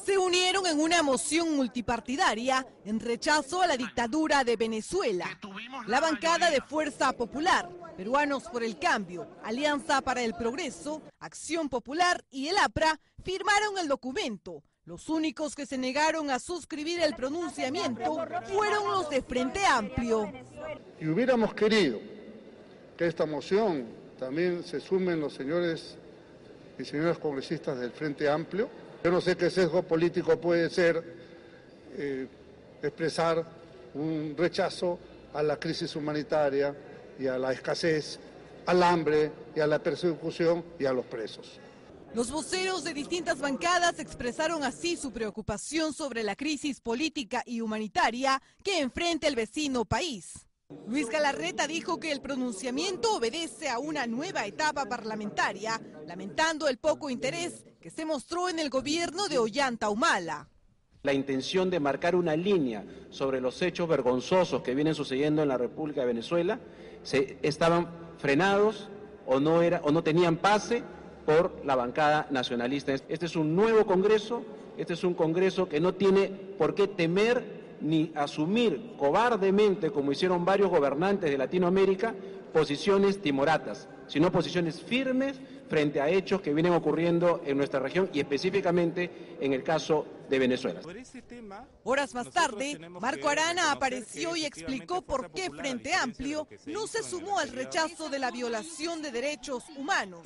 se unieron en una moción multipartidaria en rechazo a la dictadura de Venezuela. La bancada de Fuerza Popular, Peruanos por el Cambio, Alianza para el Progreso, Acción Popular y el APRA firmaron el documento. Los únicos que se negaron a suscribir el pronunciamiento fueron los de Frente Amplio. Y hubiéramos querido que esta moción también se sumen los señores y señoras congresistas del Frente Amplio. Yo no sé qué sesgo político puede ser expresar un rechazo a la crisis humanitaria y a la escasez, al hambre y a la persecución y a los presos. Los voceros de distintas bancadas expresaron así su preocupación sobre la crisis política y humanitaria que enfrenta el vecino país. Luis Galarreta dijo que el pronunciamiento obedece a una nueva etapa parlamentaria, lamentando el poco interés que se mostró en el gobierno de Ollanta Humala. La intención de marcar una línea sobre los hechos vergonzosos que vienen sucediendo en la República de Venezuela estaban frenados o no tenían pase por la bancada nacionalista. Este es un nuevo Congreso, este es un Congreso que no tiene por qué temer ni asumir cobardemente, como hicieron varios gobernantes de Latinoamérica, posiciones timoratas, sino posiciones firmes frente a hechos que vienen ocurriendo en nuestra región y específicamente en el caso de Venezuela. Horas más tarde, Marco Arana apareció y explicó por qué Frente Amplio no se sumó al rechazo de la violación de derechos humanos.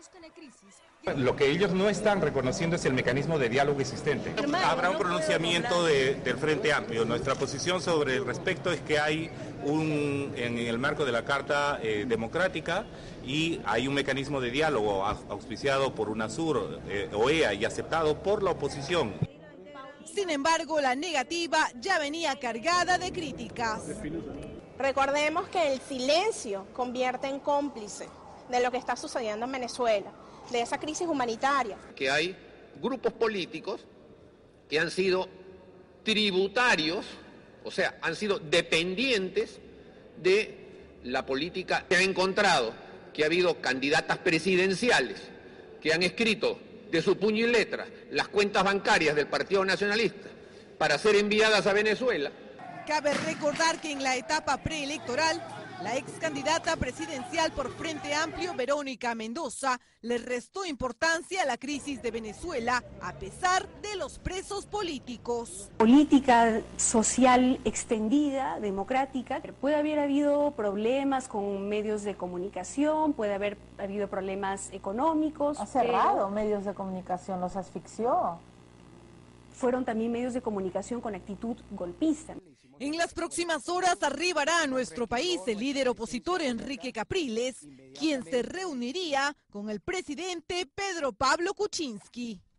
Lo que ellos no están reconociendo es el mecanismo de diálogo existente. Habrá un pronunciamiento del Frente Amplio. Nuestra posición sobre el respecto es que hay en el marco de la Carta Democrática y hay un mecanismo de diálogo auspiciado por UNASUR, OEA y aceptado por la oposición. Sin embargo, la negativa ya venía cargada de críticas. Recordemos que el silencio convierte en cómplice de lo que está sucediendo en Venezuela, de esa crisis humanitaria. Que hay grupos políticos que han sido tributarios, o sea, han sido dependientes de la política. Se ha encontrado que ha habido candidatas presidenciales que han escrito de su puño y letra las cuentas bancarias del Partido Nacionalista para ser enviadas a Venezuela. Cabe recordar que en la etapa preelectoral, la ex candidata presidencial por Frente Amplio, Verónica Mendoza, le restó importancia a la crisis de Venezuela a pesar de los presos políticos. Política social extendida, democrática. Puede haber habido problemas con medios de comunicación, puede haber habido problemas económicos. Ha cerrado medios de comunicación, los asfixió. Fueron también medios de comunicación con actitud golpista. En las próximas horas arribará a nuestro país el líder opositor Enrique Capriles, quien se reuniría con el presidente Pedro Pablo Kuczynski.